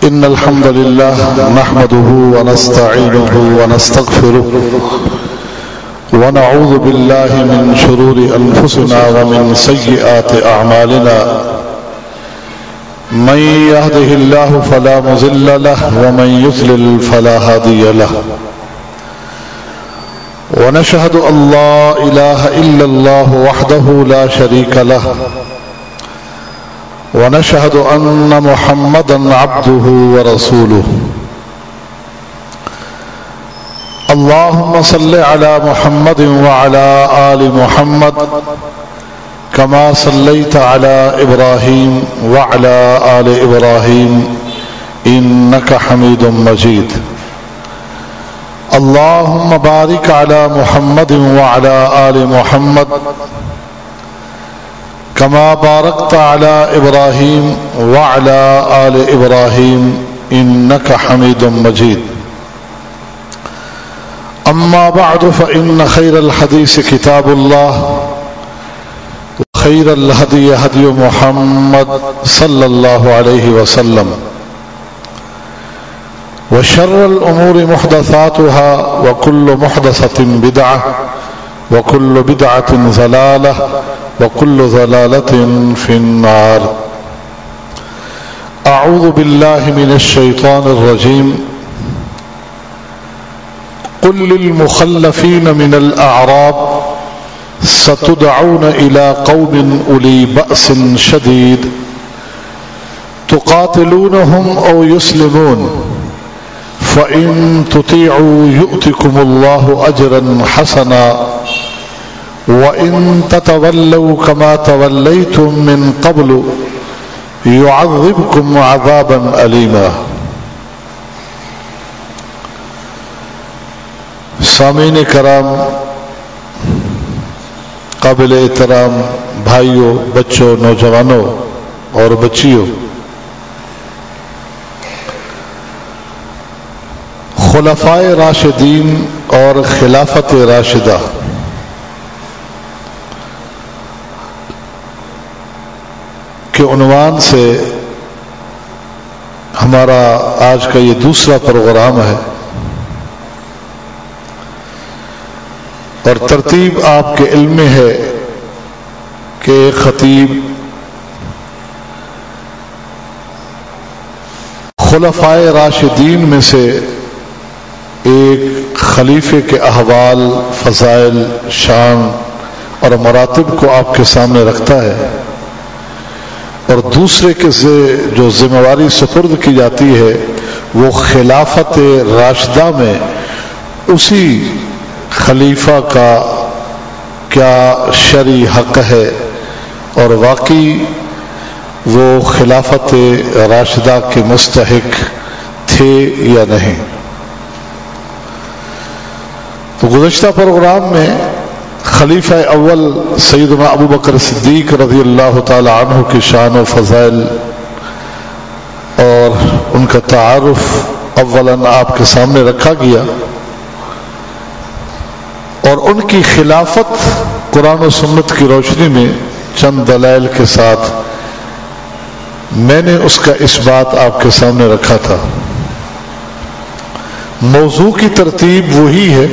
إن الحمد لله نحمده ونستعينه ونستغفره ونعوذ بالله من شرور أنفسنا ومن سيئات أعمالنا من يهده الله فلا مضل له ومن يضلل فلا هادي له ونشهد أن لا إله إلا الله وحده لا شريك له ونشهد أن محمدا عبده ورسوله اللهم صل على محمد وعلى آل محمد كما صليت على إبراهيم وعلى آل إبراهيم إنك حميد مجيد اللهم بارك على محمد وعلى آل محمد كما باركت على إبراهيم وعلى آل إبراهيم إنك حميد مجيد أما بعد فإن خير الحديث كتاب الله وخير الهدي هدي محمد صلى الله عليه وسلم وشر الأمور محدثاتها وكل محدثة بدعة وكل بدعة ضلالة وكل ضلالة في النار أعوذ بالله من الشيطان الرجيم قل للمخلفين من الأعراب ستدعون إلى قوم أولي بأس شديد تقاتلونهم أو يسلمون فإن تطيعوا يؤتكم الله أجرا حسنا وإن تتولوا كما توليتم من قبل يعذبكم عذابا أليما. سامعین کرام، قابل احترام بھائیوں، بچوں، نوجوانوں اور بچیوں، خلفائے راشدین اور خلافت راشدہ کے عنوان سے ہمارا آج کا یہ دوسرا پروگرام ہے، اور ترتیب آپ کے علم میں ہے کہ ایک خطیب خلفائے راشدین میں سے ایک خلیفے کے احوال، فضائل، شان اور مراتب کو آپ کے سامنے رکھتا ہے، اور دوسرے کے جو ذمہ داری سپرد کی جاتی ہے وہ خلافت راشدہ میں اسی خلیفہ کا کیا شرعی حق ہے اور واقعی وہ خلافت راشدہ کے مستحق تھے یا نہیں۔ تو گزشتہ پروگرام میں خلیفہ اول سیدنا ابو بکر صدیق رضی اللہ تعالی عنہ کی شان و فضائل اور ان کا تعارف اولاً آپ کے سامنے رکھا گیا، اور ان کی خلافت قرآن و سنت کی روشنی میں چند دلائل کے ساتھ میں نے اس کا اثبات آپ کے سامنے رکھا تھا۔ موضوع کی ترتیب وہی ہے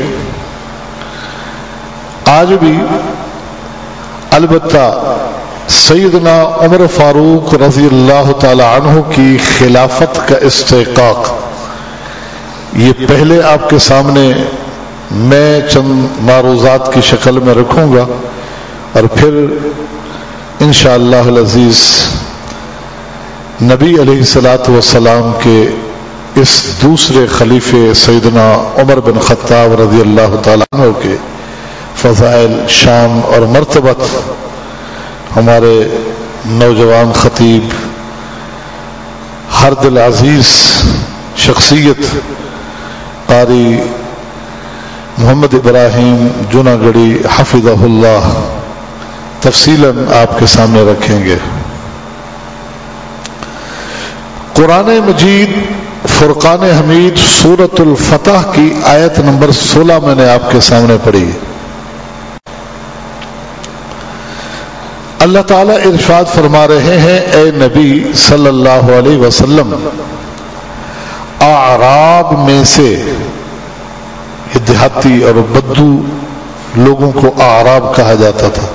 آج بھی، البتہ سیدنا عمر فاروق رضی اللہ تعالی عنہ کی خلافت کا استحقاق یہ پہلے آپ کے سامنے میں چند معروضات کی شکل میں رکھوں گا، اور پھر انشاءاللہ العزیز نبی علیہ الصلوۃ والسلام کے اس دوسرے خلیفے سیدنا عمر بن خطاب رضی اللہ تعالیٰ عنہ کے فضائل، شان اور مرتبت ہمارے نوجوان خطیب، ہر دل عزیز شخصیت قاری محمد ابراہیم جوناگڑھی حفظہ اللہ تفصیلاً آپ کے سامنے رکھیں گے۔ قرآن مجید فرقان حمید سورۃ الفتح کی آیت نمبر 16 میں نے آپ کے سامنے پڑھی۔ اللہ تعالیٰ ارشاد فرما رہے ہیں، اے نبی صلی اللہ علیہ وسلم اعراب میں سے، یہ دیہاتی اور بدو لوگوں کو اعراب کہا جاتا تھا،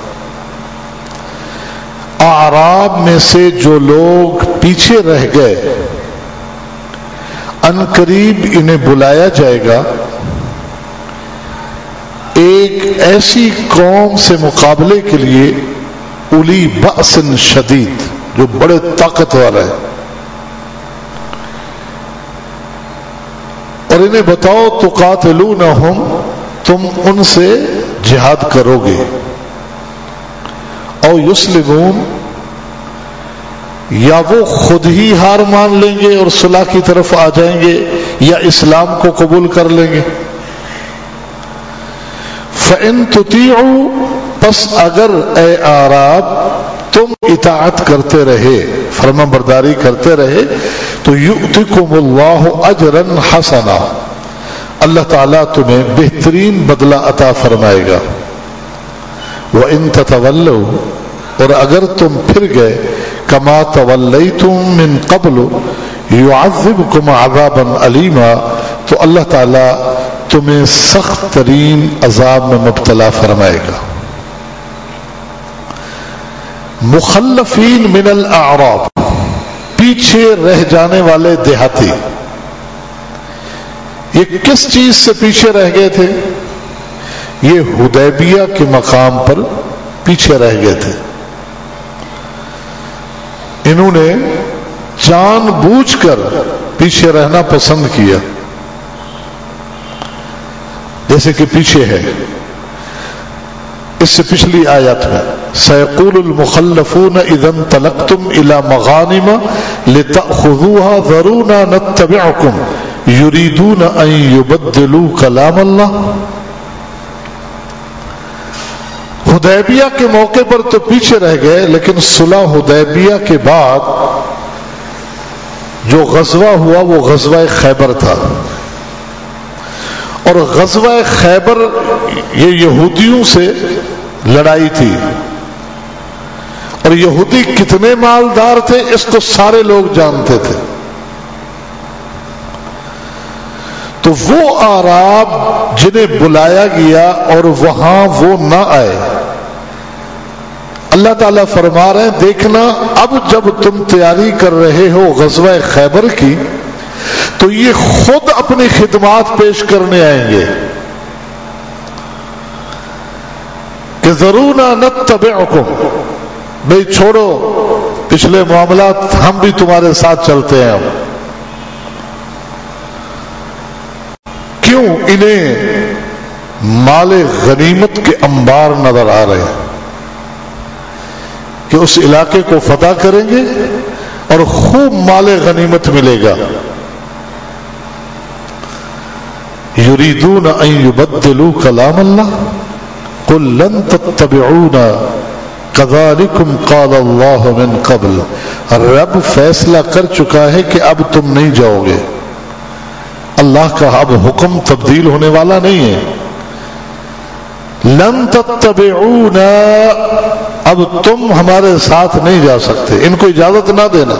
اعراب میں سے جو لوگ پیچھے رہ گئے ان قریب انہیں بلایا جائے گا ایک ایسی قوم سے مقابلے کے لیے اولی بأس شدید، جو بڑے طاقتور ہے، اور انہیں بتاؤ تقاتلونہم، تم ان سے جہاد کرو گے، او یسلمون، یا وہ خود ہی ہار مان لیں گے اور صلح کی طرف آ جائیں گے، یا اسلام کو قبول کر لیں گے۔ فَإِن تُطِيعُوا، پس اگر اے اعراب تم اطاعت کرتے رہے، فرما برداری کرتے رہے، تو یؤتکم اللہ اجرا حسنا، اللہ تعالیٰ تمہیں بہترین بدلہ عطا فرمائے گا۔ وَإِن تَتَوَلَّوْا، اور اگر تم پھر گئے، کما تولیتم من قبل یعذبکم عذابا علیما، تو اللہ تعالیٰ تمہیں سخت ترین عذاب میں مبتلا فرمائے گا۔ مخلفین من الاعراب، پیچھے رہ جانے والے دیہاتی، یہ کس چیز سے پیچھے رہ گئے تھے؟ یہ حدیبیہ کے مقام پر پیچھے رہ گئے تھے۔ انہوں نے جان بوجھ کر پیچھے رہنا پسند کیا، جیسے کہ پیچھے ہے اس سے پچھلی آیت میں سيقول المخلفون اذا انطلقتم الى مغانم لتأخذوها ذرونا نتبعكم يريدون ان يبدلوا كلام الله۔ حدیبیہ کے موقع پر تو پیچھے رہ گئے، لیکن صلح حدیبیہ کے بعد جو غزوہ ہوا وہ غزوہ خیبر تھا، اور غزوہ خیبر یہ یہودیوں سے لڑائی تھی، اور یہودی کتنے مالدار تھے اس کو سارے لوگ جانتے تھے۔ تو وہ اعراب جنہیں بلایا گیا اور وہاں وہ نہ آئے، اللہ تعالیٰ فرما رہے ہیں دیکھنا اب جب تم تیاری کر رہے ہو غزوہ خیبر کی تو یہ خود اپنی خدمات پیش کرنے آئیں گے کہ ذرونا نتبعکم، بھئی چھوڑو پچھلے معاملات، ہم بھی تمہارے ساتھ چلتے ہیں۔ کیوں؟ انہیں مال غنیمت کے انبار نظر آ رہے ہیں کہ اس علاقے کو فتح کریں گے اور خوب مال غنیمت ملے گا۔ یریدون ان یبدلوا کلام اللہ قل لن تتبعونا کذالکم قال اللہ من قبل، رب فیصلہ کر چکا ہے کہ اب تم نہیں جاؤ گے، اللہ کا اب حکم تبدیل ہونے والا نہیں ہے۔ لن تتبعونا، اب تم ہمارے ساتھ نہیں جا سکتے، ان کو اجازت نہ دینا،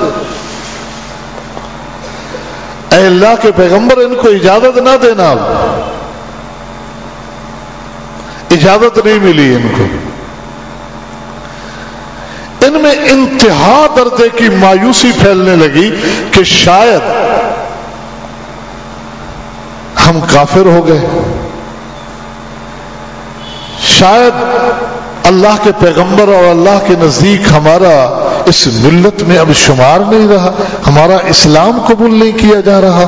اے اللہ کے پیغمبر ان کو اجازت نہ دینا، اجازت نہیں ملی ان کو۔ ان میں انتہا درجے کی مایوسی پھیلنے لگی کہ شاید ہم کافر ہو گئے، شاید اللہ کے پیغمبر اور اللہ کے نزدیک ہمارا اس ملت میں اب شمار نہیں رہا، ہمارا اسلام قبول نہیں کیا جا رہا۔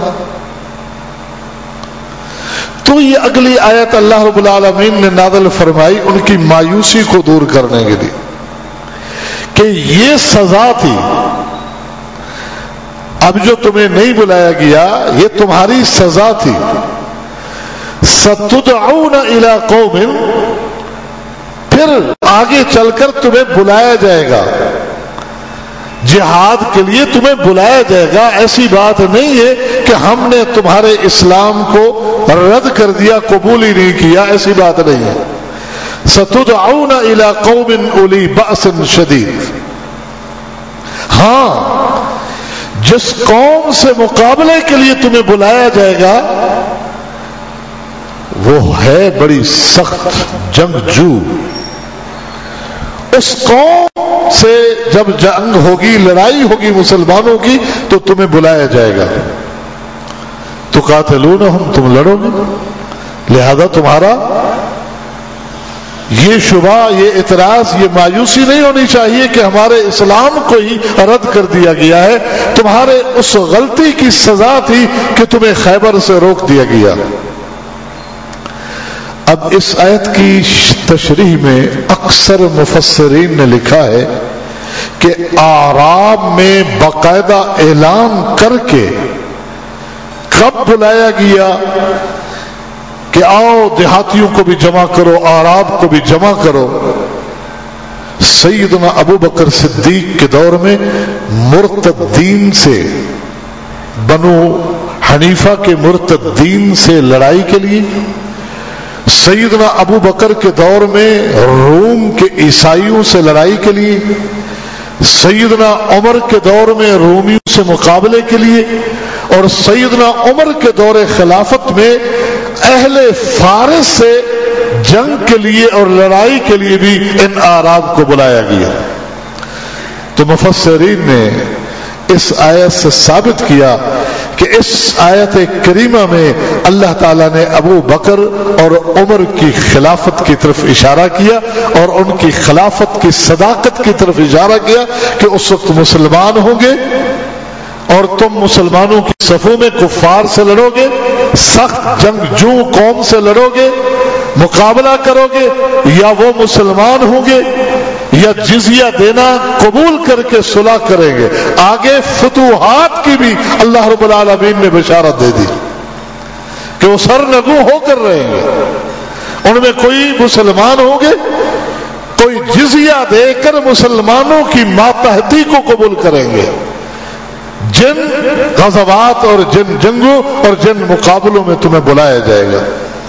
تو یہ اگلی آیت اللہ رب العالمین نے نازل فرمائی ان کی مایوسی کو دور کرنے کے لیے کہ یہ سزا تھی، اب جو تمہیں نہیں بلایا گیا یہ تمہاری سزا تھی۔ ستدعون الی قوم، پھر آگے چل کر تمہیں بلایا جائے گا، جہاد کے لیے تمہیں بلایا جائے گا۔ ایسی بات نہیں ہے کہ ہم نے تمہارے اسلام کو رد کر دیا، قبول ہی نہیں کیا، ایسی بات نہیں ہے۔ ستدعون الی قوم اولی بأس شدید، ہاں جس قوم سے مقابلے کے لیے تمہیں بلایا جائے گا وہ ہے بڑی سخت جنگجو. اس قوم سے جب جنگ ہوگی، لڑائی ہوگی مسلمانوں کی، تو تمہیں بلایا جائے گا. تو قاتلونہم، تم لڑو گے. لہذا تمہارا یہ شبہ، یہ اعتراض، یہ مایوسی نہیں ہونی چاہیے کہ ہمارے اسلام کو ہی رد کر دیا گیا ہے. تمہارے اس غلطی کی سزا تھی کہ تمہیں خیبر سے روک دیا گیا. اب اس آیت کی تشریح میں اکثر مفسرین نے لکھا ہے کہ اعراب میں باقاعدہ اعلان کر کے کب بلایا گیا کہ آؤ دیہاتیوں کو بھی جمع کرو، اعراب کو بھی جمع کرو. سیدنا ابو بکر صدیق کے دور میں مرتدین سے، بنو حنیفہ کے مرتدین سے لڑائی کے لیے، سیدنا ابو بکر کے دور میں روم کے عیسائیوں سے لڑائی کے لیے، سیدنا عمر کے دور میں رومیوں سے مقابلے کے لیے، اور سیدنا عمر کے دور خلافت میں اہل فارس سے جنگ کے لیے اور لڑائی کے لیے بھی ان اعراب کو بلایا گیا. تو مفسرین نے اس آیت سے ثابت کیا کہ اس آیت کریمہ میں اللہ تعالیٰ نے ابو بکر اور عمر کی خلافت کی طرف اشارہ کیا اور ان کی خلافت کی صداقت کی طرف اشارہ کیا کہ اس وقت مسلمان ہوں گے اور تم مسلمانوں کی صفوں میں کفار سے لڑو گے، سخت جنگجو قوم سے لڑو گے، مقابلہ کرو گے، یا وہ مسلمان ہوں گے یا جزیہ دینا قبول کر کے صلح کریں گے. آگے فتوحات کی بھی اللہ رب العالمین نے بشارت دے دی کہ وہ سرنگو ہو کر رہیں گے. ان میں کوئی مسلمان ہوں گے، کوئی جزیہ دے کر مسلمانوں کی ماتحتی کو قبول کریں گے. جن غزوات اور جن جنگوں اور جن مقابلوں میں تمہیں بلایا جائے گا.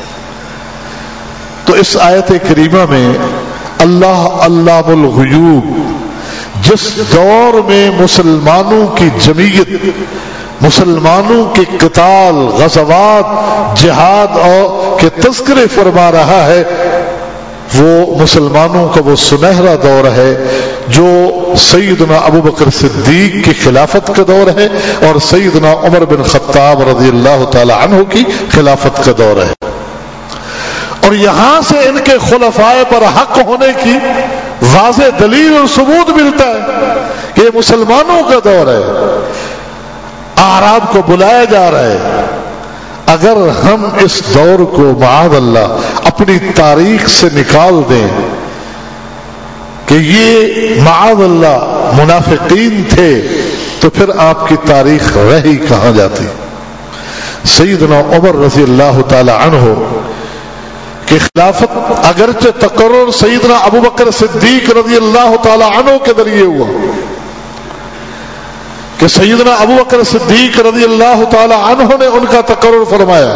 تو اس آیت کریمہ میں اللہ علام الغیوب جس دور میں مسلمانوں کی جمعیت، مسلمانوں کے قتال، غزوات، جہاد اور کے تذکرے فرما رہا ہے، وہ مسلمانوں کا وہ سنہرا دور ہے جو سیدنا ابو بکر صدیق کی خلافت کا دور ہے اور سیدنا عمر بن خطاب رضی اللہ تعالی عنہ کی خلافت کا دور ہے. اور یہاں سے ان کے خلفائے پر حق ہونے کی واضح دلیل اور ثبوت ملتا ہے کہ یہ مسلمانوں کا دور ہے، اعراب کو بلایا جا رہا ہے. اگر ہم اس دور کو معاذ اللہ اپنی تاریخ سے نکال دیں کہ یہ معاذ اللہ منافقین تھے، تو پھر آپ کی تاریخ رہی کہاں جاتی. سیدنا عمر رضی اللہ تعالی عنہ کی خلافت اگرچہ تقرر سیدنا ابو بکر صدیق رضی اللہ تعالی عنہ کے ذریعے ہوا کہ سیدنا ابو بکر صدیق رضی اللہ تعالی عنہ نے ان کا تقرر فرمایا،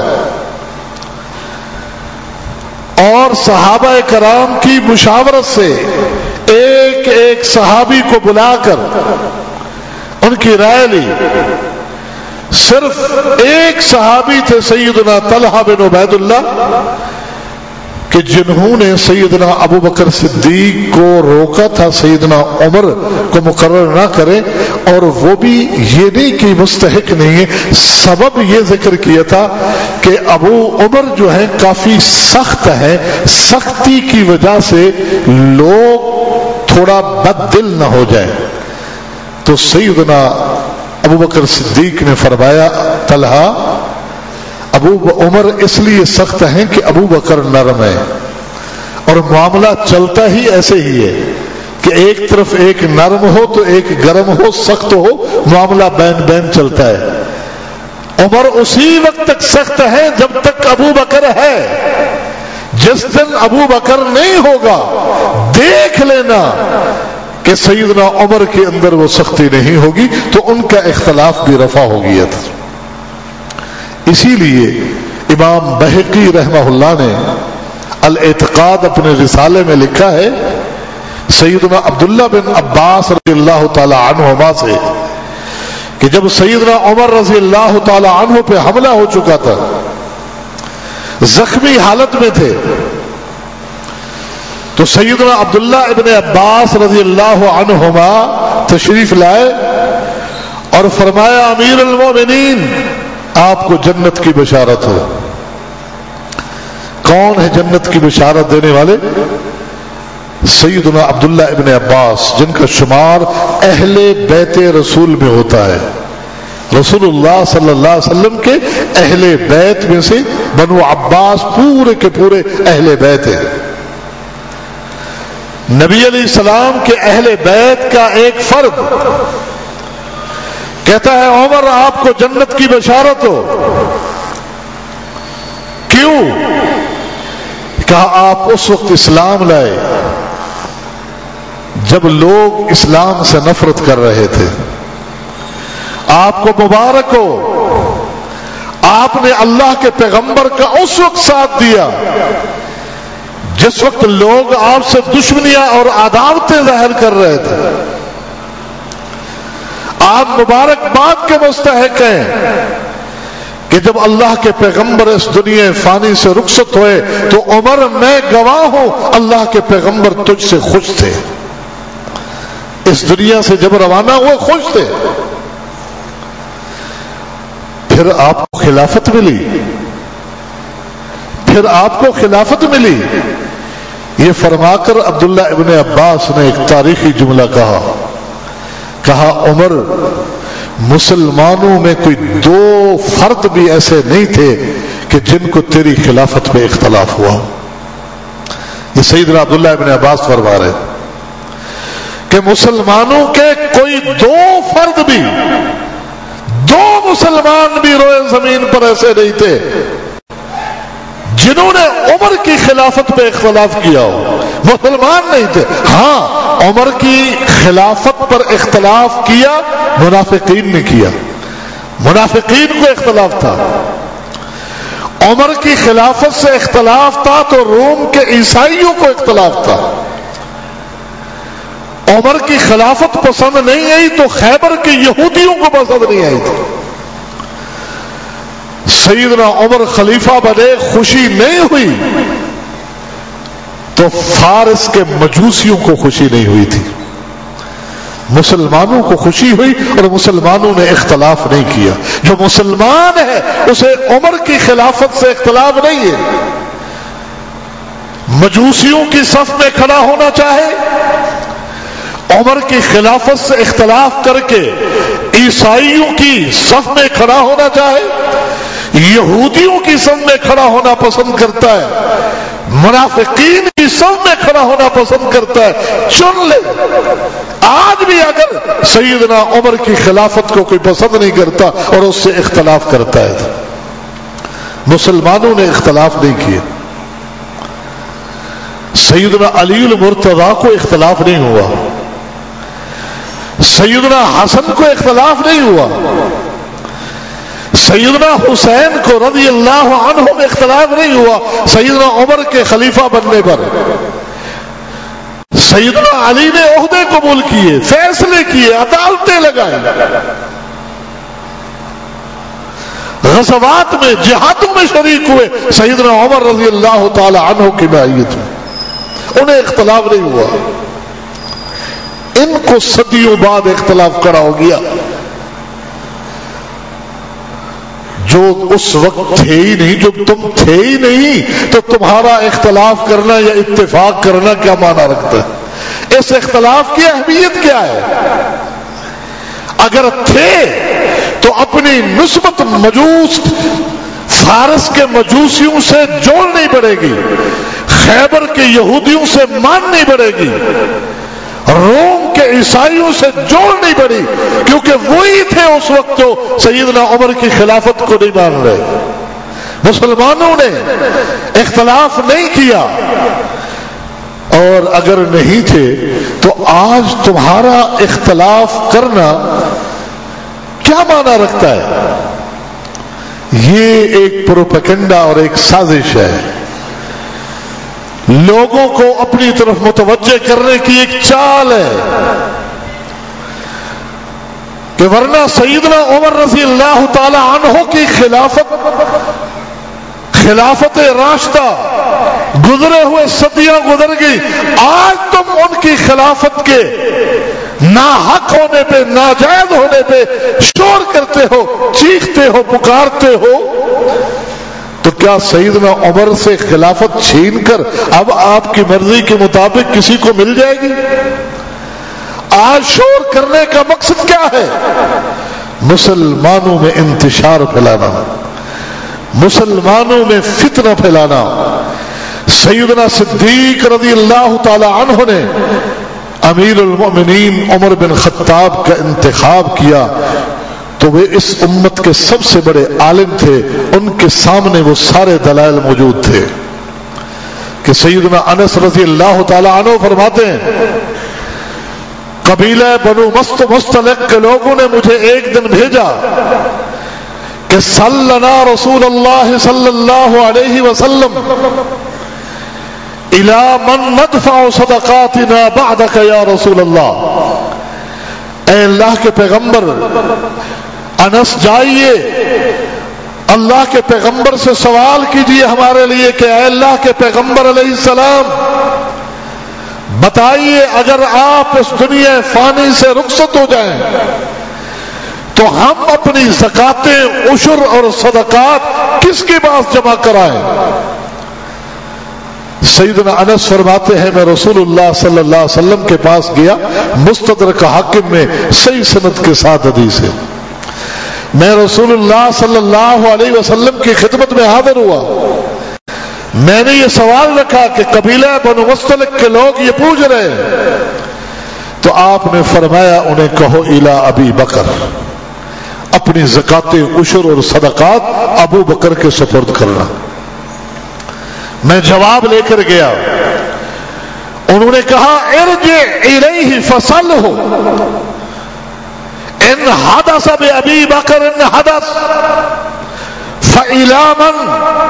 اور صحابہ کرام کی مشاورت سے ایک ایک صحابی کو بلا کر ان کی رائے لی. صرف ایک صحابی تھے سیدنا طلحہ بن عبید اللہ کہ جنہوں نے سیدنا ابو بکر صدیق کو روکا تھا سیدنا عمر کو مقرر نہ کرے، اور وہ بھی یہ نہیں کہ مستحق نہیں ہے، سبب یہ ذکر کیا تھا کہ ابو عمر جو ہے کافی سخت ہے، سختی کی وجہ سے لوگ تھوڑا بد دل نہ ہو جائیں. تو سیدنا ابو بکر صدیق نے فرمایا طلحہ، ابو عمر اس لیے سخت ہیں کہ ابو بکر نرم ہے، اور معاملہ چلتا ہی ایسے ہی ہے کہ ایک طرف ایک نرم ہو تو ایک گرم ہو، سخت ہو، معاملہ بین بین چلتا ہے. عمر اسی وقت تک سخت ہے جب تک ابو بکر ہے. جس دن ابو بکر نہیں ہوگا دیکھ لینا کہ سیدنا عمر کے اندر وہ سختی نہیں ہوگی، تو ان کا اختلاف بھی رفع ہو گیا تھا. اسی لیے امام بہقی رحمہ اللہ نے الاعتقاد اپنے رسالے میں لکھا ہے، سیدنا عبداللہ بن عباس رضی اللہ تعالی عنہما سے کہ جب سیدنا عمر رضی اللہ تعالی عنہ پہ حملہ ہو چکا تھا، زخمی حالت میں تھے، تو سیدنا عبداللہ ابن عباس رضی اللہ عنہما تشریف لائے اور فرمایا امیر المومنین آپ کو جنت کی بشارت ہو۔ کون ہے جنت کی بشارت دینے والے؟ سیدنا عبداللہ ابن عباس، جن کا شمار اہل بیت رسول میں ہوتا ہے۔ رسول اللہ صلی اللہ علیہ وسلم کے اہل بیت میں سے بنو عباس پورے کے پورے اہل بیت ہیں۔ نبی علیہ السلام کے اہل بیت کا ایک فرد کہتا ہے عمر آپ کو جنت کی بشارت ہو۔ کیوں؟ کہا آپ اس وقت اسلام لائے جب لوگ اسلام سے نفرت کر رہے تھے، آپ کو مبارک ہو، آپ نے اللہ کے پیغمبر کا اس وقت ساتھ دیا جس وقت لوگ آپ سے دشمنیاں اور عداوتیں ظاہر کر رہے تھے۔ آپ مبارکباد کے مستحق ہیں کہ جب اللہ کے پیغمبر اس دنیا فانی سے رخصت ہوئے تو عمر میں گواہ ہوں اللہ کے پیغمبر تجھ سے خوش تھے، اس دنیا سے جب روانہ ہوئے خوش تھے۔ پھر آپ کو خلافت ملی، پھر آپ کو خلافت ملی۔ یہ فرما کر عبداللہ ابن عباس نے ایک تاریخی جملہ کہا عمر مسلمانوں میں کوئی دو فرد بھی ایسے نہیں تھے کہ جن کو تیری خلافت میں اختلاف ہوا۔ یہ سیدنا عبداللہ ابن عباس فرما رہے کہ مسلمانوں کے کوئی دو فرد بھی، دو مسلمان بھی روئے زمین پر ایسے نہیں تھے جنہوں نے عمر کی خلافت پہ اختلاف کیا ہو۔ مسلمان نہیں تھے۔ ہاں عمر کی خلافت پر اختلاف کیا منافقین نے کیا، منافقین کو اختلاف تھا۔ عمر کی خلافت سے اختلاف تھا تو روم کے عیسائیوں کو اختلاف تھا۔ عمر کی خلافت پسند نہیں آئی تو خیبر کے یہودیوں کو پسند نہیں آئی تھی۔ سیدنا عمر خلیفہ بنے، خوشی نہیں ہوئی تو فارس کے مجوسیوں کو خوشی نہیں ہوئی تھی۔ مسلمانوں کو خوشی ہوئی اور مسلمانوں نے اختلاف نہیں کیا۔ جو مسلمان ہے اسے عمر کی خلافت سے اختلاف نہیں ہے۔ مجوسیوں کی صف میں کھڑا ہونا چاہے، عمر کی خلافت سے اختلاف کر کے عیسائیوں کی صف میں کھڑا ہونا چاہے، یہودیوں کی صف میں کھڑا ہونا پسند کرتا ہے، منافقین کی صف میں کھڑا ہونا پسند کرتا ہے، چن لے۔ آج بھی اگر سیدنا عمر کی خلافت کو کوئی پسند نہیں کرتا اور اس سے اختلاف کرتا ہے، مسلمانوں نے اختلاف نہیں کیا۔ سیدنا علی المرتضیٰ کو اختلاف نہیں ہوا، سیدنا حسن کو اختلاف نہیں ہوا، سیدنا حسین کو رضی اللہ عنہ میں اختلاف نہیں ہوا۔ سیدنا عمر کے خلیفہ بننے پر سیدنا علی نے عہدے قبول کیے، فیصلے کیے، عدالتیں لگائیں، غزوات میں، جہادوں میں شریک ہوئے سیدنا عمر رضی اللہ تعالی عنہ کی معیت میں، انہیں اختلاف نہیں ہوا۔ ان کو صدیوں بعد اختلاف کھڑا ہو گیا۔ جو اس وقت تھے ہی نہیں، جو تم تھے ہی نہیں تو تمہارا اختلاف کرنا یا اتفاق کرنا کیا معنی رکھتا ہے؟ اس اختلاف کی اہمیت کیا ہے؟ اگر تھے تو اپنی نسبت مجوس فارس کے مجوسیوں سے جوڑنی پڑے گی، خیبر کے یہودیوں سے ماننی پڑے گی، روم کے عیسائیوں سے جوڑنی پڑی، کیونکہ وہی تھے اس وقت جو سیدنا عمر کی خلافت کو نہیں مان رہے۔ مسلمانوں نے اختلاف نہیں کیا، اور اگر نہیں تھے تو آج تمہارا اختلاف کرنا کیا معنی رکھتا ہے؟ یہ ایک پروپیگنڈا اور ایک سازش ہے، لوگوں کو اپنی طرف متوجہ کرنے کی ایک چال ہے۔ کہ ورنہ سیدنا عمر رضی اللہ تعالی عنہ کی خلافت راشدہ گزرے ہوئے صدیاں گزر گئی، آج تم ان کی خلافت کے ناحق ہونے پہ، ناجائز ہونے پہ شور کرتے ہو، چیختے ہو، پکارتے ہو، تو کیا سیدنا عمر سے خلافت چھین کر اب آپ کی مرضی کے مطابق کسی کو مل جائے گی؟ آج شور کرنے کا مقصد کیا ہے؟ مسلمانوں میں انتشار پھیلانا، مسلمانوں میں فتنہ پھیلانا۔ سیدنا صدیق رضی اللہ تعالی عنہ نے امیر المؤمنین عمر بن خطاب کا انتخاب کیا تو وہ اس امت کے سب سے بڑے عالم تھے، ان کے سامنے وہ سارے دلائل موجود تھے کہ سیدنا انس رضی اللہ تعالی عنہ فرماتے ہیں قبیلہ بنو مستلق کے لوگوں نے مجھے ایک دن بھیجا کہ صلنا رسول اللہ صلی اللہ علیہ وسلم الی من ندفع صدقاتنا بعدک یا رسول اللہ، اے اللہ کے پیغمبر انس جائیے اللہ کے پیغمبر سے سوال کیجئے ہمارے لیے کہ اے اللہ کے پیغمبر علیہ السلام بتائیے اگر آپ اس دنیا فانی سے رخصت ہو جائیں تو ہم اپنی زکاتیں، عشر اور صدقات کس کے پاس جمع کرائیں؟ سیدنا انس فرماتے ہیں میں رسول اللہ صلی اللہ علیہ وسلم کے پاس گیا، مستدرک حاکم میں صحیح سند کے ساتھ حدیث ہے، میں رسول اللہ صلی اللہ علیہ وسلم کی خدمت میں حاضر ہوا، میں نے یہ سوال رکھا کہ قبیلہ بنو مستلق کے لوگ یہ پوچھ رہے ہیں، تو آپ نے فرمایا انہیں کہو الی ابی بکر، اپنی زکاتیں، عشر اور صدقات ابو بکر کے سپرد کرنا۔ میں جواب لے کر گیا، انہوں نے کہا ارجع الیہ فسلہ ان حدث بابی بکر ان حدث فإلی من،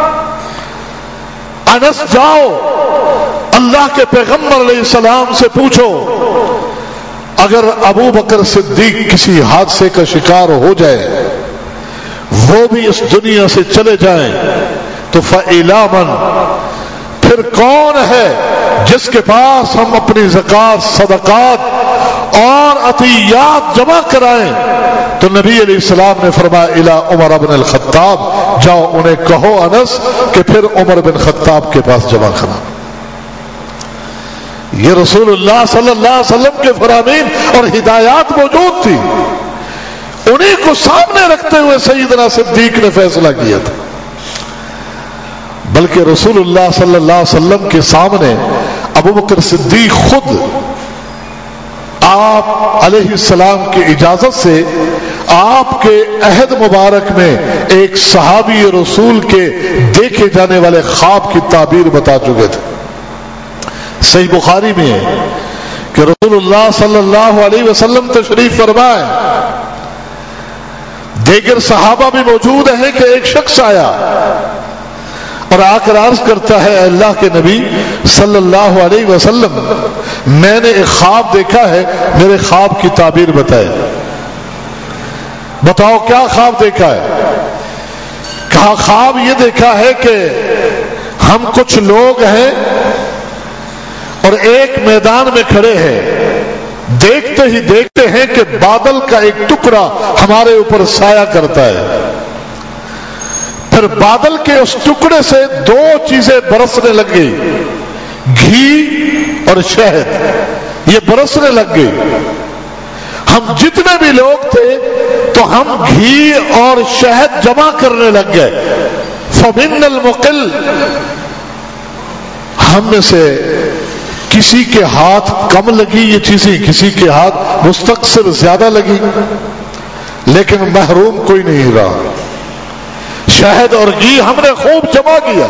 انس جاؤ اللہ کے پیغمبر علیہ السلام سے پوچھو اگر ابو بکر صدیق کسی حادثے کا شکار ہو جائے، وہ بھی اس دنیا سے چلے جائیں، تو فإلی من، پھر کون ہے جس کے پاس ہم اپنی زکات، صدقات اور عطیات جمع کرائیں؟ تو نبی علیہ السلام نے فرمایا الی عمر بن الخطاب، جاؤ انہیں کہو انس کہ پھر عمر بن خطاب کے پاس جمع کرا۔ یہ رسول اللہ صلی اللہ علیہ وسلم کے فرامین اور ہدایات موجود تھی، انہیں کو سامنے رکھتے ہوئے سیدنا صدیق نے فیصلہ کیا تھا، بلکہ رسول اللہ صلی اللہ علیہ وسلم کے سامنے ابو بکر صدیق خود آپ علیہ السلام کی اجازت سے آپ کے عہد مبارک میں ایک صحابی رسول کے دیکھے جانے والے خواب کی تعبیر بتا چکے تھے۔ صحیح بخاری میں ہے کہ رسول اللہ صلی اللہ علیہ وسلم تشریف فرمائے، دیگر صحابہ بھی موجود ہیں کہ ایک شخص آیا اور آ کر عرض کرتا ہے اللہ کے نبی صلی اللہ علیہ وسلم میں نے ایک خواب دیکھا ہے، میرے خواب کی تعبیر بتائے۔ بتاؤ کیا خواب دیکھا ہے؟ کہا خواب یہ دیکھا ہے کہ ہم کچھ لوگ ہیں اور ایک میدان میں کھڑے ہیں، دیکھتے ہی دیکھتے ہیں کہ بادل کا ایک ٹکڑا ہمارے اوپر سایہ کرتا ہے، پھر بادل کے اس ٹکڑے سے دو چیزیں برسنے لگ گئی، گھی اور شہد، یہ برسنے لگ گئی۔ ہم جتنے بھی لوگ تھے تو ہم گھی اور شہد جمع کرنے لگ گئے۔ فمن المقل، ہم میں سے کسی کے ہاتھ کم لگی یہ چیزیں، کسی کے ہاتھ مستقصر زیادہ لگی، لیکن محروم کوئی نہیں رہا۔ شہد اور گھی ہم نے خوب جمع کیا۔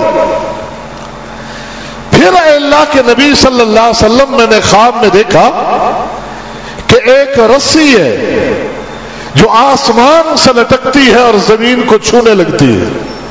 پھر اللہ کے نبی صلی اللہ علیہ وسلم میں نے خواب میں دیکھا کہ ایک رسی ہے جو آسمان سے لٹکتی ہے اور زمین کو چھونے لگتی ہے۔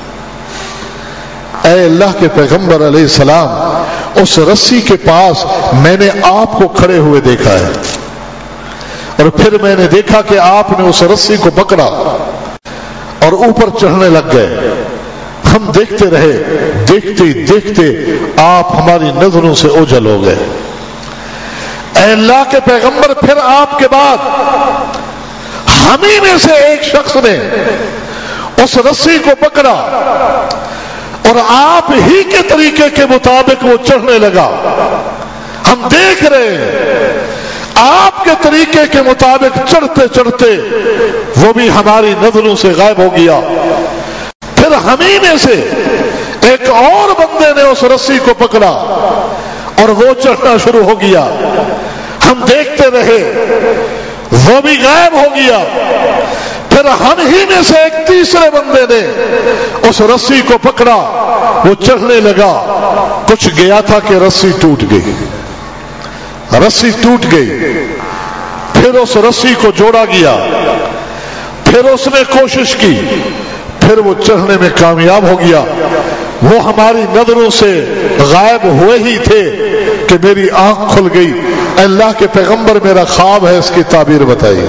اے اللہ کے پیغمبر علیہ السلام، اس رسی کے پاس میں نے آپ کو کھڑے ہوئے دیکھا ہے اور پھر میں نے دیکھا کہ آپ نے اس رسی کو پکڑا اور اوپر چڑھنے لگ گئے. ہم دیکھتے رہے, دیکھتے دیکھتے آپ ہماری نظروں سے اوجھل ہو گئے. اے اللہ کے پیغمبر, پھر آپ کے بعد ہمیں میں سے ایک شخص نے اس رسی کو پکڑا اور آپ ہی کے طریقے کے مطابق وہ چڑھنے لگا. ہم دیکھ رہے ہیں آپ کے طریقے کے مطابق چڑھتے چڑھتے وہ بھی ہماری نظروں سے غائب ہو گیا. پھر ہمیں میں سے ایک اور بندے نے اس رسی کو پکڑا اور وہ چڑھنا شروع ہو گیا. ہم دیکھتے رہے, وہ بھی غائب ہو گیا. پھر ہم ہی میں سے ایک تیسرے بندے نے اس رسی کو پکڑا, وہ چڑھنے لگا. کچھ گیا تھا کہ رسی ٹوٹ گئی, رسی ٹوٹ گئی. پھر اس رسی کو جوڑا گیا, پھر اس نے کوشش کی, پھر وہ چڑھنے میں کامیاب ہو گیا. وہ ہماری نظروں سے غائب ہوئے ہی تھے کہ میری آنکھ کھل گئی. اللہ کے پیغمبر, میرا خواب ہے, اس کی تعبیر بتائیے.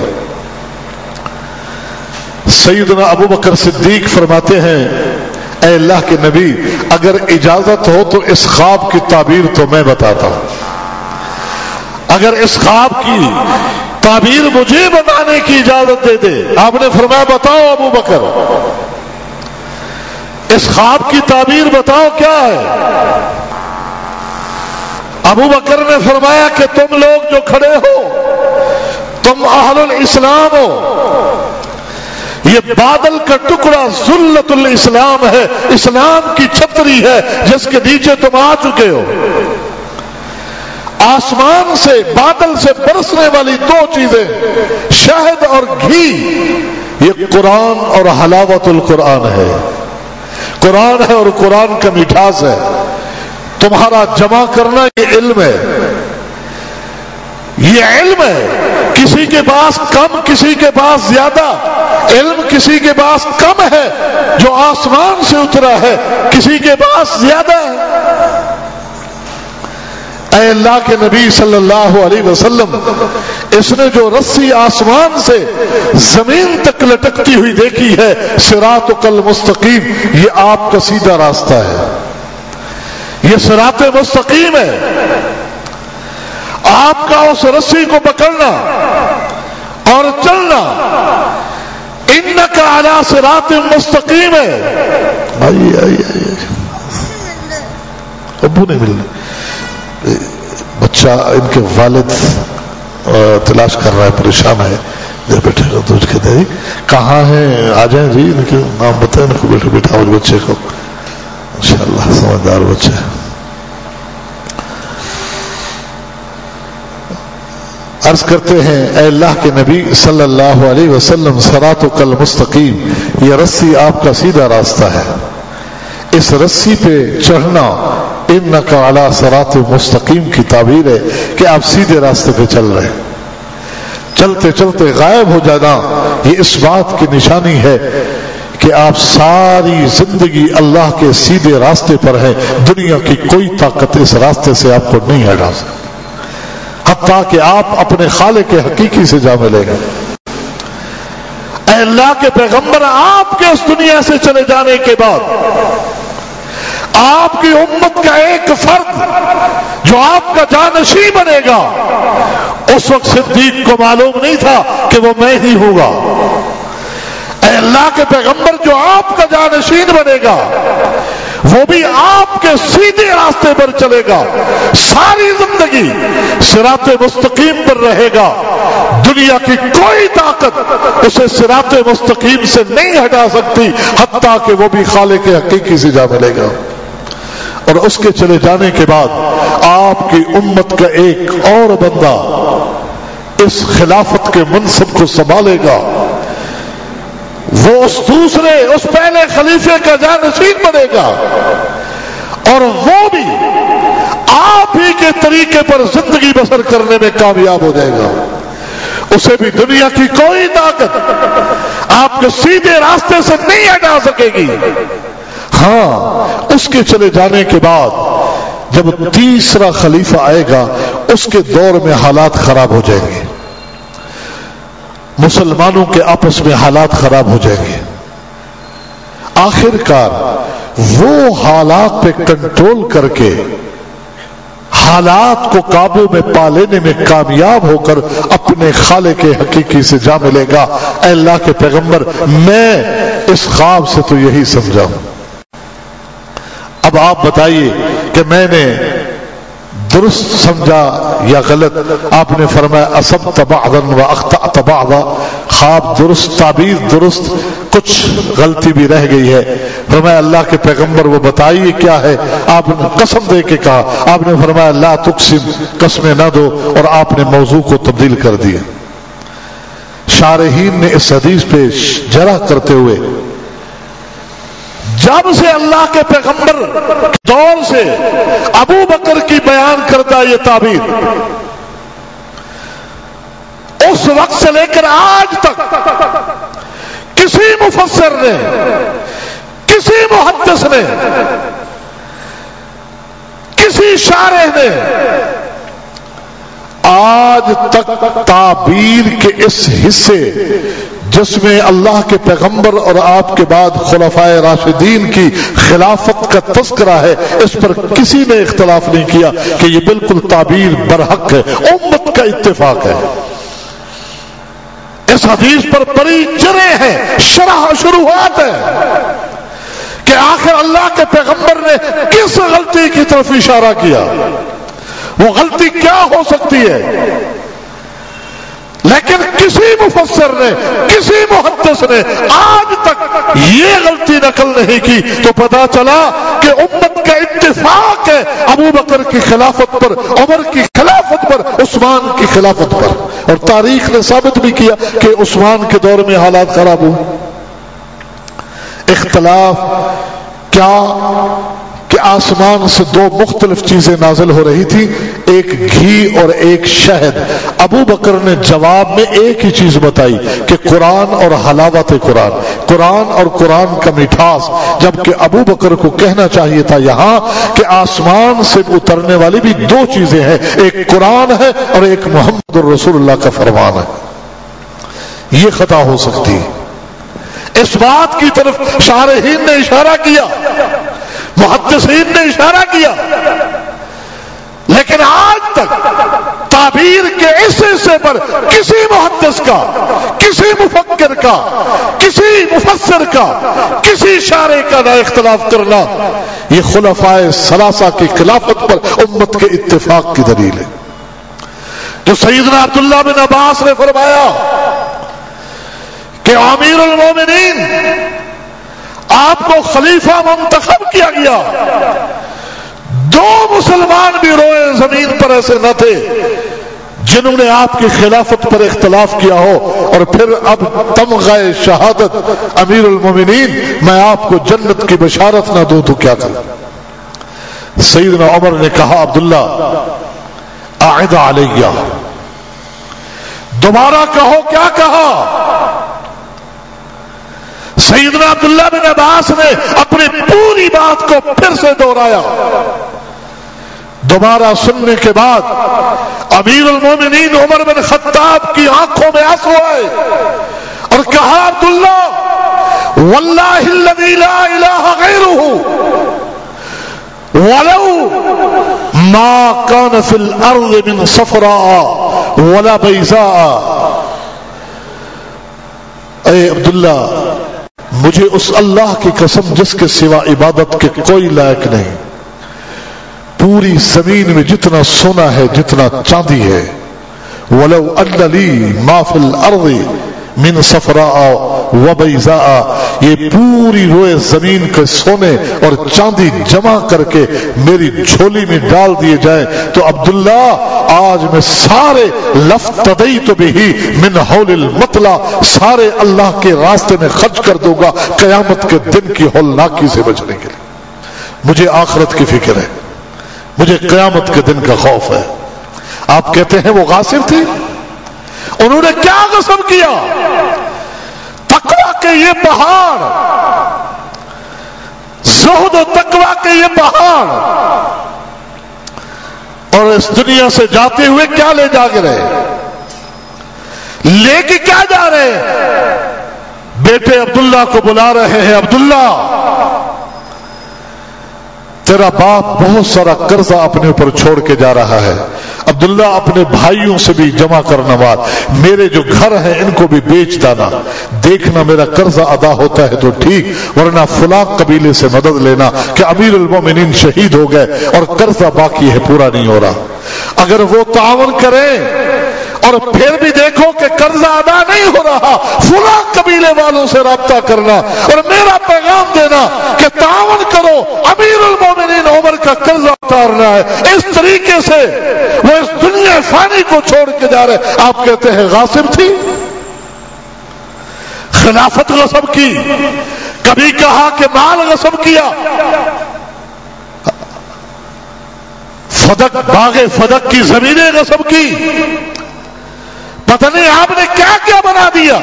سیدنا ابو بکر صدیق فرماتے ہیں, اے اللہ کے نبی, اگر اجازت ہو تو اس خواب کی تعبیر تو میں بتاتا ہوں. اگر اس خواب کی تعبیر مجھے بتانے کی اجازت دے دے. آپ نے فرمایا بتاؤ ابو بکر, اس خواب کی تعبیر بتاؤ کیا ہے. ابو بکر نے فرمایا کہ تم لوگ جو کھڑے ہو, تم اہل الاسلام ہو. یہ بادل کا ٹکڑا ذلت الاسلام ہے, اسلام کی چھتری ہے جس کے نیچے تم آ چکے ہو. آسمان سے, بادل سے برسنے والی دو چیزیں, شہد اور گھی, یہ قرآن اور حلاوت القرآن ہے. قرآن ہے اور قرآن کا مٹھاس ہے. تمہارا جمع کرنا یہ علم ہے, یہ علم ہے. کسی کے پاس کم, کسی کے پاس زیادہ. علم کسی کے پاس کم ہے جو آسمان سے اترا ہے, کسی کے پاس زیادہ ہے. اے اللہ کے نبی صلی اللہ علیہ وسلم, اس نے جو رسی آسمان سے زمین تک لٹکتی ہوئی دیکھی ہے, صراط المستقیم, یہ آپ کا سیدھا راستہ ہے, یہ صراط مستقیم ہے. آپ کا اس رسی کو پکڑنا اور چلنا انک علی صراط مستقیم ہے. آئیے ابو نے ملنا. بچہ ان کے والد تلاش کر رہا ہے, پریشان ہے. دیر بیٹھے کو دودھ کے دے, کہاں ہیں, آ جائیں جی. ان کے نام بتائیں, ان کو بیٹھے بٹھاؤ بچے کو, انشاءاللہ سمجھدار بچے. عرض کرتے ہیں, اے اللہ کے نبی صلی اللہ علیہ وسلم, صراطک المستقیم, یہ رسی آپ کا سیدھا راستہ ہے. اس رسی پہ چڑھنا انک علی صراط مستقیم کی تعبیر ہے کہ آپ سیدھے راستے پہ چل رہے ہیں. چلتے چلتے غائب ہو جانا یہ اس بات کی نشانی ہے کہ آپ ساری زندگی اللہ کے سیدھے راستے پر ہیں. دنیا کی کوئی طاقت اس راستے سے آپ کو نہیں ہٹا سکتی, حتیٰ کہ آپ اپنے خالق حقیقی سے جا ملیں گے. اے اللہ کے پیغمبر, آپ کے اس دنیا سے چلے جانے کے بعد آپ کی امت کا ایک فرد جو آپ کا جانشین بنے گا, اس وقت صدیق کو معلوم نہیں تھا کہ وہ میں ہی ہوں گا. اے اللہ کے پیغمبر, جو آپ کا جانشین بنے گا وہ بھی آپ کے سیدھے راستے پر چلے گا, ساری زندگی صراط مستقیم پر رہے گا. دنیا کی کوئی طاقت اسے صراط مستقیم سے نہیں ہٹا سکتی, حتیٰ کہ وہ بھی خالق حقیقی سے جا ملے گا. اور اس کے چلے جانے کے بعد آپ کی امت کا ایک اور بندہ اس خلافت کے منصب کو سنبھالے گا. وہ اس پہلے خلیفے کا جانشین بنے گا, اور وہ بھی آپ ہی کے طریقے پر زندگی بسر کرنے میں کامیاب ہو جائے گا. اسے بھی دنیا کی کوئی طاقت آپ کے سیدھے راستے سے نہیں ہٹا سکے گی. ہاں, اس کے چلے جانے کے بعد جب تیسرا خلیفہ آئے گا, اس کے دور میں حالات خراب ہو جائیں گے. مسلمانوں کے آپس میں حالات خراب ہو جائیں گے. آخر کار وہ حالات پہ کنٹرول کر کے حالات کو قابو میں پا لینے میں کامیاب ہو کر اپنے خالق حقیقی سے جا ملے گا. اے اللہ کے پیغمبر، میں اس خواب سے تو یہی سمجھا ہوں. اب آپ بتائیے کہ میں نے درست سمجھا یا غلط؟ آپ نے فرمایا اصبت بعضا واخطأت بعضا، خواب درست، تعبیر درست، کچھ غلطی بھی رہ گئی ہے. فرمایا اللہ کے پیغمبر وہ بتائیے کیا ہے؟ آپ نے قسم دے کے کہا. آپ نے فرمایا لا تقسم، قسمیں نہ دو، اور آپ نے موضوع کو تبدیل کر دیا. شارحین نے اس حدیث پہ جرح کرتے ہوئے، جب سے اللہ کے پیغمبر دور سے ابو بکر کی بیان کردہ یہ تعبیر، اس وقت سے لے کر آج تک کسی مفسر نے، کسی محدث نے، کسی شارح نے آج تک تعبیر کے اس حصے جس میں اللہ کے پیغمبر اور آپ کے بعد خلفائے راشدین کی خلافت کا تذکرہ ہے، اس پر کسی نے اختلاف نہیں کیا کہ یہ بالکل تعبیر برحق ہے، امت کا اتفاق ہے. اس حدیث پر بڑی جرح ہے، شرح شروحات ہے کہ آخر اللہ کے پیغمبر نے کس غلطی کی طرف اشارہ کیا، وہ غلطی کیا ہو سکتی ہے. لیکن کسی مفسر نے، کسی محدث نے آج تک یہ غلطی نقل نہیں کی. تو پتا چلا کہ امت کا اتفاق ہے ابو بکر کی خلافت پر، عمر کی خلافت پر، عثمان کی خلافت پر. اور تاریخ نے ثابت بھی کیا کہ عثمان کے دور میں حالات خراب ہوئے. اختلاف کیا کہ آسمان سے دو مختلف چیزیں نازل ہو رہی تھی، ایک گھی اور ایک شہد. ابو بکر نے جواب میں ایک ہی چیز بتائی کہ قرآن اور حلاوت قرآن، قرآن اور قرآن کا مٹھاس. جبکہ ابو بکر کو کہنا چاہیے تھا یہاں کہ آسمان سے اترنے والی بھی دو چیزیں ہیں، ایک قرآن ہے اور ایک محمد رسول اللہ کا فرمان ہے. یہ خطا ہو سکتی ہے. اس بات کی طرف شارحین نے اشارہ کیا، محدثین نے اشارہ کیا، لیکن آج تک تعبیر کے اس حصے پر کسی محدث کا، کسی مفکر کا، کسی مفسر کا، کسی شارح کا نہ اختلاف کرنا، یہ خلفائے ثلاثہ کی خلافت پر امت کے اتفاق کی دلیل ہے. جو سیدنا عبداللہ بن عباس نے فرمایا کہ امیر المومنین آپ کو خلیفہ منتخب کیا گیا، دو مسلمان بھی روئے زمین پر ایسے نہ تھے جنہوں نے آپ کی خلافت پر اختلاف کیا ہو. اور پھر اب تمغہ شہادت امیر المومنین، میں آپ کو جنت کی بشارت نہ دوں تو کیا کروں؟ سیدنا عمر نے کہا عبداللہ اعد علیہ، دوبارہ کہو. کیا کہا؟ سیدنا عبداللہ بن عباس نے اپنی پوری بات کو پھر سے دہرایا. دوبارہ سننے کے بعد امیر المومنین عمر بن خطاب کی آنکھوں میں آنسو آئے اور کہا عبداللہ واللہ الذی لا الہ غیرہ ولو ما کان فی الارض من صفراء ولا بیضاء. اے عبداللہ، مجھے اس اللہ کی قسم جس کے سوا عبادت کے کوئی لائق نہیں، پوری زمین میں جتنا سونا ہے، جتنا چاندی ہے، وَلَوْ أَنَّ لِي مَا فِي الْأَرْضِ مِنْ صَفْرَاءَ وَبَيْضَاءَ، یہ پوری روئے زمین کے سونے اور چاندی جمع کر کے میری جھولی میں ڈال دیے جائیں تو عبداللہ آج میں سارے لَفْتَدَيْتُ بِهِ مِنْ حَوْلِ الْمَطْلَعِ، سارے اللہ کے راستے میں خرچ کر دوں گا قیامت کے دن کی ہولناکی سے بچنے کے لیے. مجھے آخرت کی فکر ہے، مجھے قیامت کے دن کا خوف ہے. آپ کہتے ہیں وہ غاصب تھی، انہوں نے کیا غصب کیا؟ تقویٰ کے یہ پہاڑ، زہد و تقویٰ کے یہ پہاڑ، اور اس دنیا سے جاتے ہوئے کیا لے جا کے رہے؟ لے کے کیا جا رہے ہیں؟ بیٹے عبداللہ کو بلا رہے ہیں، عبداللہ تیرا باپ بہت سارا قرضہ اپنے اوپر چھوڑ کے جا رہا ہے، عبداللہ اپنے بھائیوں سے بھی جمع کرنا، بات میرے جو گھر ہیں ان کو بھی بیچ ڈانا، دیکھنا میرا قرضہ ادا ہوتا ہے تو ٹھیک، ورنہ فلاں قبیلے سے مدد لینا کہ امیر المومنین شہید ہو گئے اور قرضہ باقی ہے، پورا نہیں ہو رہا۔ اگر وہ تعاون کریں اور پھر بھی دیکھو کہ قرضہ ادا نہیں ہو رہا، فلاں قبیلے والوں سے رابطہ کرنا اور میرا پیغام دینا کہ تعاون کرو، امیر المومنین عمر کا قرضہ اتارنا ہے۔ اس طریقے سے وہ اس دنیا فانی کو چھوڑ کے جا رہے۔ آپ کہتے ہیں غاصب تھی، خلافت غصب کی، کبھی کہا کہ مال غصب کیا، فدق باغ فدق کی زمینیں غصب کی، پتہ نہیں آپ نے کیا کیا بنا دیا۔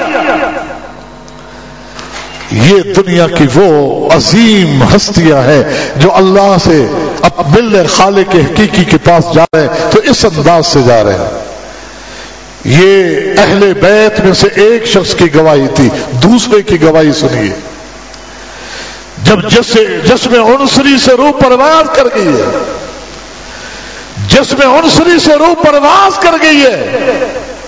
یہ دنیا کی وہ عظیم ہستیاں ہیں جو اللہ سے اب ملنے خالق حقیقی کے پاس جا رہے ہیں تو اس انداز سے جا رہے ہیں۔ یہ اہل بیت میں سے ایک شخص کی گواہی تھی، دوسرے کی گواہی سنیے۔ جب جسم عنصری سے روح پرواز کر گئی ہے، جسم عنصری سے روح پرواز کر گئی ہے،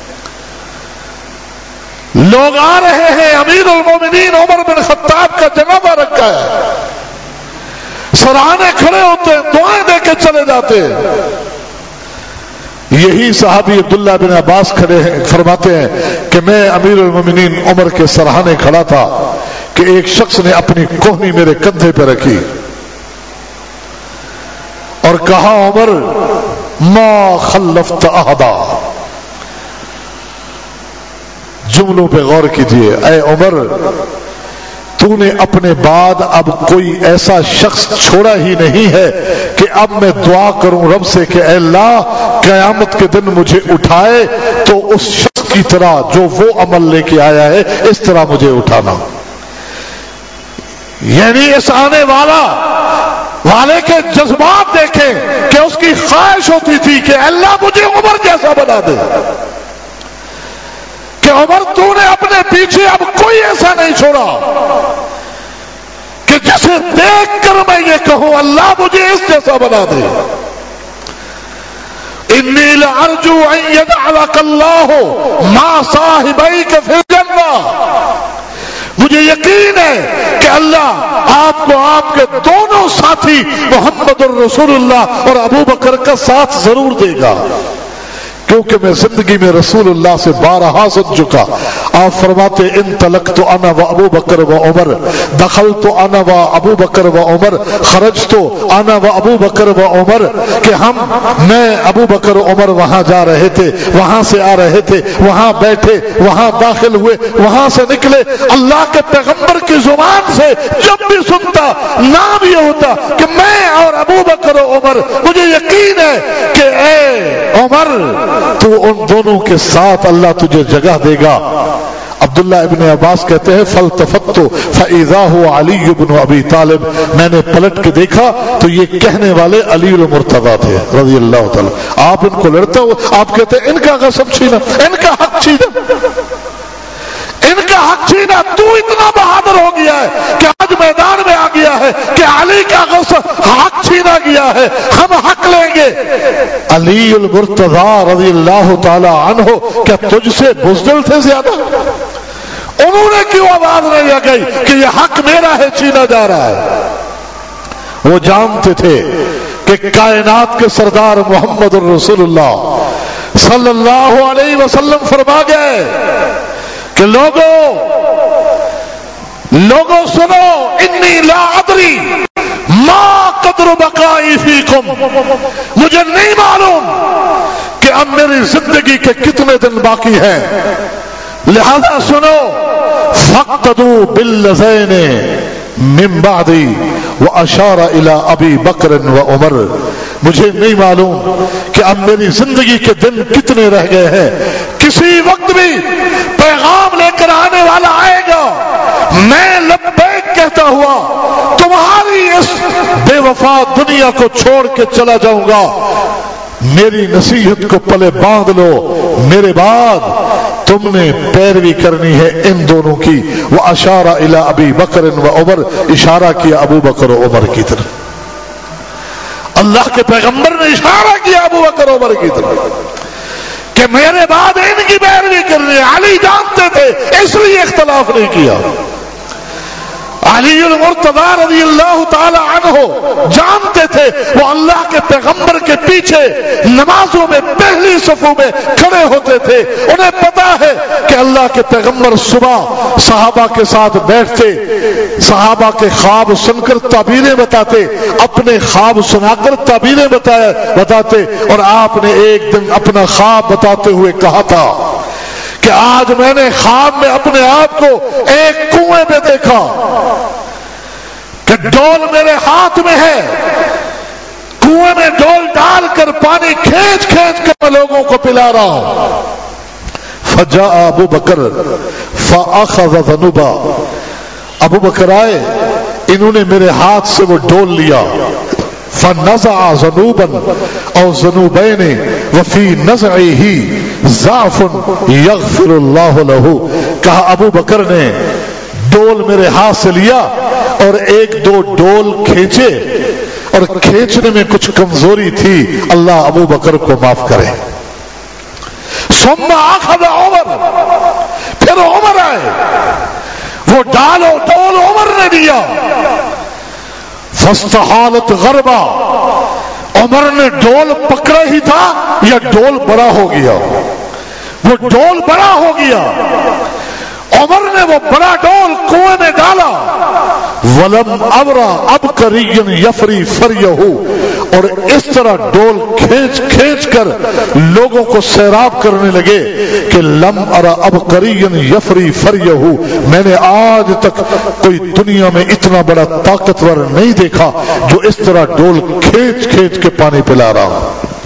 لوگ آ رہے ہیں، امیر المومنین عمر بن خطاب کا جنازہ رکھا ہے، سرانے کھڑے ہوتے ہیں، دعائیں دے کے چلے جاتے ہیں۔ یہی صحابی عبداللہ بن عباس کھڑے ہیں، فرماتے ہیں کہ میں امیر المومنین عمر کے سرانے کھڑا تھا کہ ایک شخص نے اپنی کوہنی میرے کندھے پہ رکھی اور کہا عمر ما خلفت احدا، جملوں پہ غور کیجئے، اے عمر تو نے اپنے بعد اب کوئی ایسا شخص چھوڑا ہی نہیں ہے کہ اب میں دعا کروں رب سے کہ اے اللہ قیامت کے دن مجھے اٹھائے تو اس شخص کی طرح جو وہ عمل لے کے آیا ہے اس طرح مجھے اٹھانا۔ یعنی اس آنے والے کے جذبات دیکھیں کہ اس کی خواہش ہوتی تھی کہ اللہ مجھے عمر جیسا بنا دے، کہ عمر تو نے اپنے پیچھے اب کوئی ایسا نہیں چھوڑا کہ جسے دیکھ کر میں یہ کہوں اللہ مجھے اس جیسا بنا دے۔ انی لارجو ان یجعلک اللہ مع صاحبیک فی الجنہ، مجھے یقین ہے کہ اللہ آپ کو آپ کے دونوں ساتھی محمد الرسول اللہ اور ابو بکر کا ساتھ ضرور دے گا، کیونکہ میں زندگی میں رسول اللہ سے بارہا سن چکا۔ آپ فرماتے انطلقت انا و ابو بکر و عمر، دخلت انا و ابو بکر و عمر، خرجت انا و ابو بکر و عمر، کہ میں ابو بکر و عمر وہاں جا رہے تھے، وہاں سے آ رہے تھے، وہاں بیٹھے، وہاں داخل ہوئے، وہاں سے نکلے۔ اللہ کے پیغمبر کی زبان سے جب بھی سنتا نام یہ ہوتا کہ میں اور ابو بکر و عمر، مجھے یقین ہے کہ اے عمر تو ان دونوں کے ساتھ اللہ تجھے جگہ دے گا۔ عبداللہ ابن عباس کہتے ہیں فالتفت فاذا هو علی بن ابی طالب، میں نے پلٹ کے دیکھا تو یہ کہنے والے علی المرتضیٰ تھے رضی اللہ تعالی۔ آپ ان کو لڑتے ہو، آپ کہتے ہیں ان کا غصب چھینا، ان کا حق چھینا، ان کا حق چھینا، تو اتنا بہادر ہو گیا ہے کہ آج میدان میں آ گیا ہے کہ علی کا حق چھینا گیا ہے، ہم حق لیں گے۔ علی المرتضیٰ رضی اللہ تعالی عنہ کیا تجھ سے بزدل تھے زیادہ؟ انہوں نے کیوں آواز نہیں لگائی کہ یہ حق میرا ہے، چھینا جا رہا ہے؟ وہ جانتے تھے کہ کائنات کے سردار محمد الرسول اللہ صلی اللہ علیہ وسلم فرما گئے کہ لوگوں سنو، انی لا ادری ما قدر بقائی فیکم، مجھے نہیں معلوم کہ اب میری زندگی کے کتنے دن باقی ہیں، لہذا سنو، فاقتدوا باللذین من بعدی واشار الی ابی بکر و عمر، مجھے نہیں معلوم کہ اب میری زندگی کے دن کتنے رہ گئے ہیں، کسی وقت بھی پیغام لے کر آنے والا آئے گا، میں لبیک کہتا ہوا تمہاری اس بے وفا دنیا کو چھوڑ کے چلا جاؤں گا، میری نصیحت کو پلے باندھ لو، میرے بعد تم نے پیروی کرنی ہے ان دونوں کی. واشار الی ابی بکر و عمر, اشارہ کیا ابو بکر و عمر کی طرف. اللہ کے پیغمبر نے اشارہ کیا ابو بکر و عمر کی طرف کہ میرے بعد ان کی پیروی کرنی ہے. علی جانتے تھے اس لیے اختلاف نہیں کیا. علی المرتضی رضی اللہ تعالی عنہ جانتے تھے وہ اللہ کے پیغمبر کے پیچھے نمازوں میں پہلی صفوں میں کھڑے ہوتے تھے. انہیں پتا ہے کہ اللہ کے پیغمبر صبح صحابہ کے ساتھ بیٹھتے, صحابہ کے خواب سن کر تعبیریں بتاتے, اپنے خواب سنا کر تعبیریں بتاتے. اور آپ نے ایک دن اپنا خواب بتاتے ہوئے کہا تھا کہ آج میں نے خواب میں اپنے آپ کو ایک کنویں میں دیکھا کہ ڈول میرے ہاتھ میں ہے, کنویں میں ڈول ڈال کر پانی کھینچ کھینچ کر میں لوگوں کو پلا رہا ہوں. فجاء ابو بکر فاخذ ذنوبا, ابو بکر آئے, انہوں نے میرے ہاتھ سے وہ ڈول لیا. فنزع ذنوبا او ذنوبین وفی نزعہ ضعف یغفر اللہ لہ. کہا ابو بکر نے ڈول میرے ہاتھ سے لیا اور ایک دو ڈول کھینچے, اور کھینچنے میں کچھ کمزوری تھی, اللہ ابو بکر کو معاف کرے. ثم اخذ عمر, پھر عمر آئے, وہ ڈول عمر نے دیا. فاستحالت غربا, عمر نے ڈول پکڑا ہی تھا یا ڈول بڑا ہو گیا؟ وہ ڈول بڑا ہو گیا. عمر نے وہ بڑا ڈول کنویں میں ڈالا. ولم ابرا ابکری یفری فریہ, اور اس طرح ڈول کھینچ کھینچ کر لوگوں کو سیراب کرنے لگے کہ لم ارا ابکری یفری فریہ, میں نے آج تک کوئی دنیا میں اتنا بڑا طاقتور نہیں دیکھا جو اس طرح ڈول کھینچ کھینچ کے پانی پلا رہا.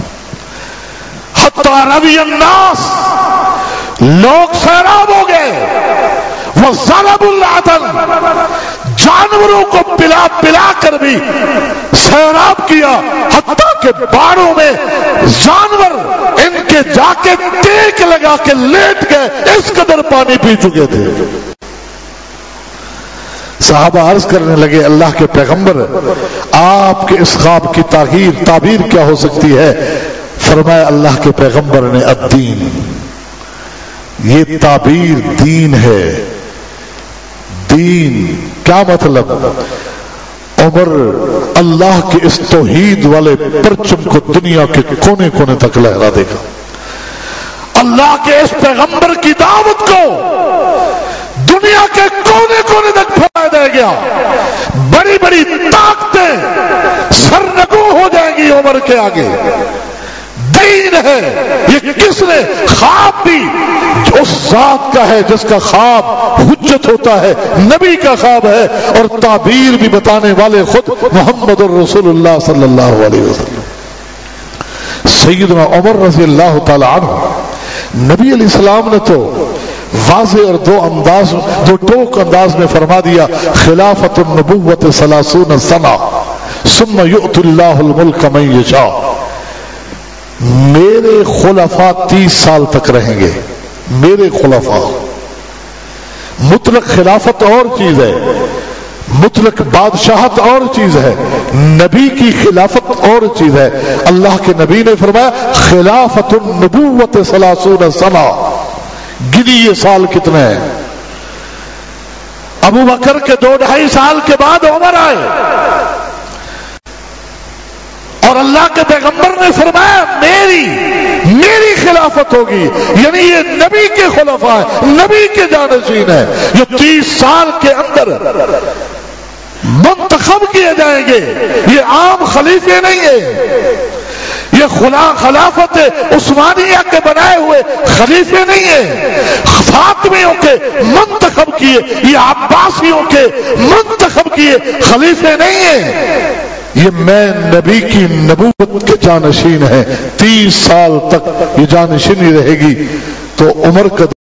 حتی روی الناس, لوگ سیراب ہو گئے. وَظَلَبُ الْعَدَلِ, جانوروں کو پلا پلا کر بھی سیراب کیا, حتیٰ کہ باڑوں میں جانور ان کے جا کے ٹیک لگا کے لیٹ گئے, اس قدر پانی پی چکے تھے. صحابہ عرض کرنے لگے اللہ کے پیغمبر, آپ کے اس خواب کی تعبیر کیا ہو سکتی ہے؟ فرمایا اللہ کے پیغمبر نے الدین, یہ تعبیر دین ہے. دین کیا مطلب؟ عمر اللہ کے اس توحید والے پرچم کو دنیا کے کونے کونے تک لہرا دے گا. اللہ کے اس پیغمبر کی دعوت کو دنیا کے کونے کونے تک پھیلا دے گا. بڑی بڑی طاقتیں سرنگوں ہو جائیں گی عمر کے آگے. دین ہے یہ. کس نے خواب بھی اس ذات کا ہے جس کا خواب حجت ہوتا ہے, نبی کا خواب ہے, اور تعبیر بھی بتانے والے خود محمد الرسول اللہ صلی اللہ علیہ وسلم. سیدنا عمر رضی اللہ تعالی عنہ, نبی علیہ السلام نے تو واضح اور دو ٹوک انداز میں فرما دیا, خلافت النبوت 30 سنہ ثم یؤتی اللہ الملک من یشاء. میرے خلفاء 30 سال تک رہیں گے. میرے خلفاء. مطلق خلافت اور چیز ہے, مطلق بادشاہت اور چیز ہے, نبی کی خلافت اور چیز ہے. اللہ کے نبی نے فرمایا خلافت النبوت 30 سنہ. گنیے سال کتنے ہیں؟ ابو بکر کے 2-2.5 سال کے بعد عمر آئے, اور اللہ کے پیغمبر نے فرمایا میری خلافت ہوگی. یعنی یہ نبی کے خلفاء ہیں, نبی کے جانشین ہیں, جو 30 سال کے اندر منتخب کیے جائیں گے. یہ عام خلیفے نہیں ہیں, یہ خلافت عثمانیہ کے بنائے ہوئے خلیفے نہیں ہیں. فاطمیوں کے منتخب کیے, یہ عباسیوں کے منتخب کیے خلیفے نہیں ہیں. یہ میں نبی کی نبوت کے جانشین ہیں. 30 سال تک یہ جانشینی رہے گی. تو عمر کا